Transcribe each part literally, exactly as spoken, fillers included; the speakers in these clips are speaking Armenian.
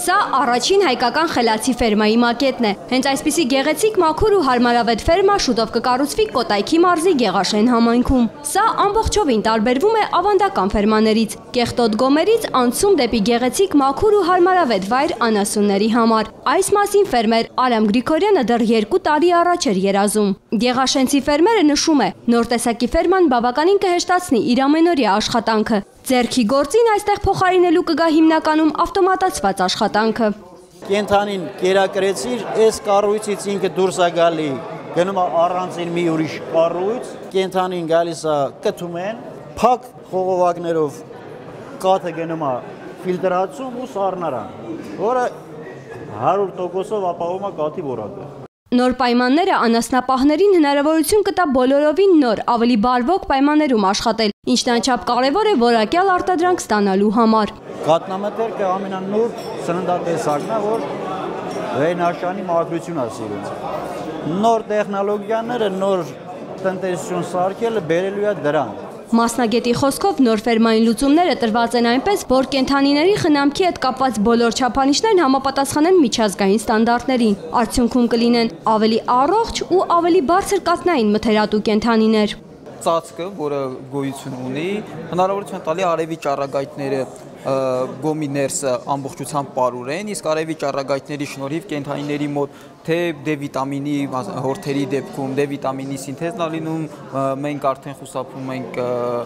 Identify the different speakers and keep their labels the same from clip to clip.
Speaker 1: Սա առաջին հայկական խելացի ֆերմայի մակետն է։ Հենց այսպիսի գեղեցիկ, մաքուր ու հարմարավետ ֆերմա շուտով կկառուցվի Կոտայքի մարզի Գեղաշեն համայնքում։ Սա ամբողջովին տարբերվում է ավանդական ֆերմաներից։ Կեղտոտ գոմերից անցում դեպի գեղեցիկ, մաքուր ու հարմարավետ վայր անասունների համար։ Այս մասին ֆերմեր Արամ Գրիգորյանը դեռ երկու տարի առաջ էր երազում։ Գեղաշենցի ֆերմերը նշում է, նոր տեսակի ֆերման բավականին կհեշտացնի իր ամենօրյա աշխատանքը։ Ձեռքի գործին այստեղ փոխարինելու կգա հիմնականում ավտոմատացված աշխատանքը։
Speaker 2: Կենթանին կերակրեցիր, այս կառույցից ինքը դուրս է գալի, գնում է առանցին մի ուրիշ կառույց, կենթանին գալիս է կթում են, փակ խողովակներով կաթը գնում է ֆիլտրացում ու սառնարան, որը հարյուր տոկոսով ապահովում է կաթի որակը։
Speaker 1: Նոր պայմանները անասնապահներին հնարավորություն կտա բոլորովին նոր, ավելի բարվոք պայմաններում աշխատել, ինչն անչափ կարևոր է որակյալ արտադրանք ստանալու համար։
Speaker 2: Կատնամետերքը ամենանոր սննդատեսակն է, որ վերնաշանի մաքրություն է սիրում։ Նոր տեխնոլոգիաները, նոր տնտեսություն սարքելը բերելու է դրան։
Speaker 1: Մասնագետի խոսքով նոր ֆերմային լուծումները տրված են այնպես, որ կենդանիների խնամքի հետ կապված բոլոր չափանիշներն համապատասխանեն միջազգային ստանդարտներին։ Արդյունքում կլինեն ավելի առողջ ու ավելի բարձր կաթնային մթերատու կենդանիներ։
Speaker 3: Ծածկը, որը գոյություն ունի, հնարավորություն տալի արևի ճառագայթները գոմի ներսը ամբողջությամբ պարուրեն, իսկ արևի ճառագայթների շնորհիվ կենդանիների մոտ թե D վիտամինի հորթերի դեպքում D վիտամինի սինթեզն է լինում, մենք արդեն խուսափում ենք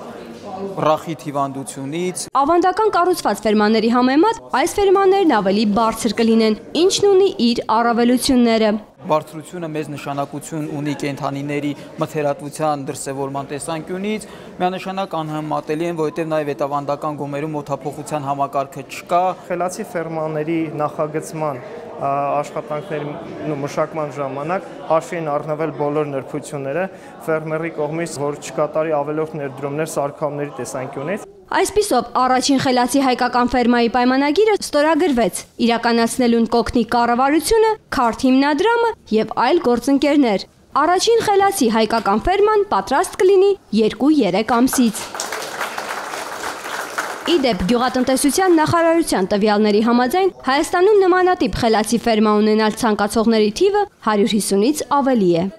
Speaker 3: ռախիտ հիվանդությունից։
Speaker 1: Ավանդական կառուցված ֆերմաների համեմատ այս ֆերմաներն ավելի բարձր կլինեն, ինչն ունի իր առավելությունները։
Speaker 3: Բարձրությունը մեծ նշանակություն ունի կենդանիների մթերատվության դրսևորման տեսանկյունից, միանշանակ անհամեմատելի են, որովհետև նաև այդ ավանդական գոմերում օդափոխության համակարգը չկա։
Speaker 4: Խելացի ֆերմաների նախագծման աշխատանքների մշակման ժամանակ հաշվի են առնվել բոլոր նրբությունները ֆերմերի կողմից, որ չկատարի ավելորդ ներդրումներ սարքավորների տեսանկյունից։
Speaker 1: Այսպիսով, առաջին խելացի հայկական ֆերմայի պայմանագիրը ստորագրվեց, իրականացնելուն կօգնի կառավարությունը, Քարթ հիմնադրամը և այլ գործընկերներ։ Առաջին խելացի հայկական ֆերման պատրաստ կլինի երկու-երեք ամսից։ Իդեպ գյուղատնտեսության նախարարության տվյալների համաձայն Հայաստանում նմանատիպ խելացի ֆերմա ունենալ ցանկացողների թիվը հարյուր հիսունից ավելի է։